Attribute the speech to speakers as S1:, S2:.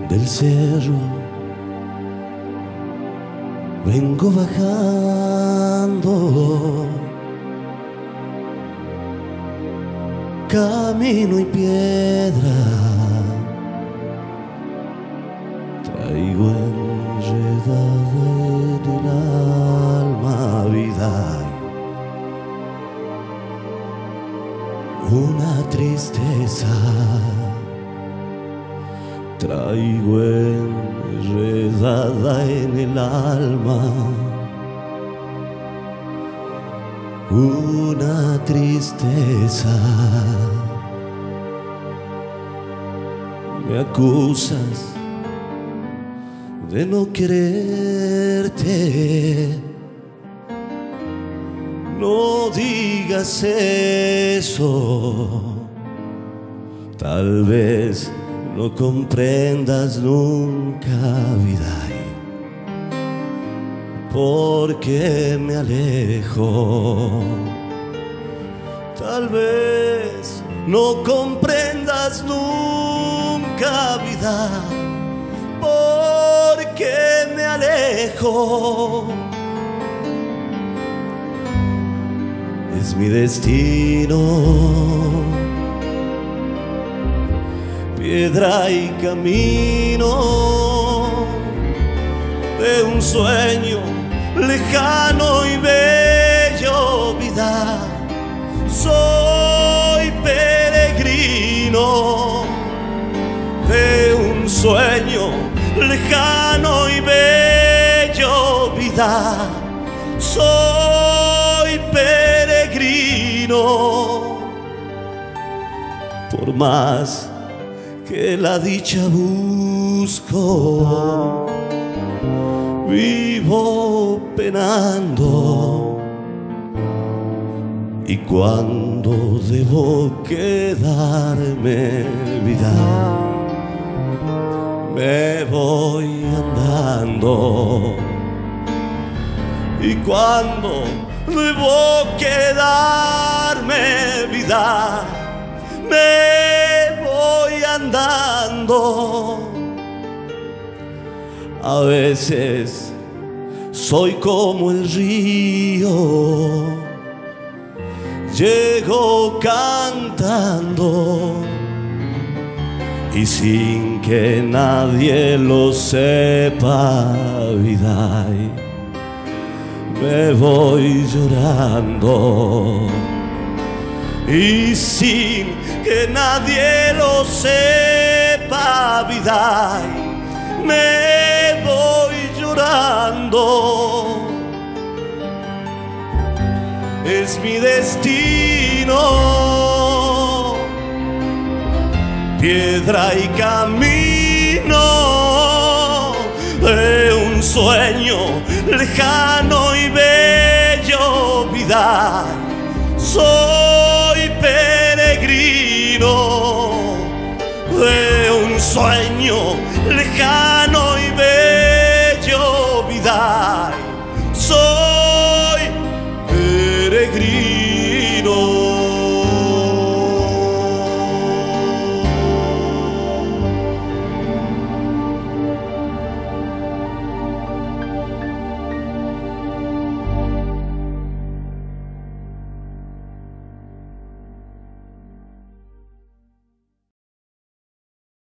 S1: del cerro vengo bajando, camino y piedra traigo enredada en el alma vida, una tristeza traigo enredada en el alma, una tristeza. Me acusas de no quererte, no digas eso, tal vez no comprendas nunca, vida, porque me alejo. Tal vez no comprendas nunca, vida, porque me alejo. Es mi destino, piedra y camino de un sueño lejano y bello, vida. Soy peregrino de un sueño lejano y bello, vida. Soy peregrino, por más que la dicha busco, vivo penando. Y cuando debo quedarme, vida, me voy andando. Y cuando debo quedarme, vida, me voy andando. A veces soy como el río, llego cantando y sin que nadie lo sepa, vida, me voy llorando. Y sin que nadie lo sepa, vida, me voy llorando. Es mi destino, piedra y camino de un sueño lejano y bello, vida. Soy peregrino de un sueño lejano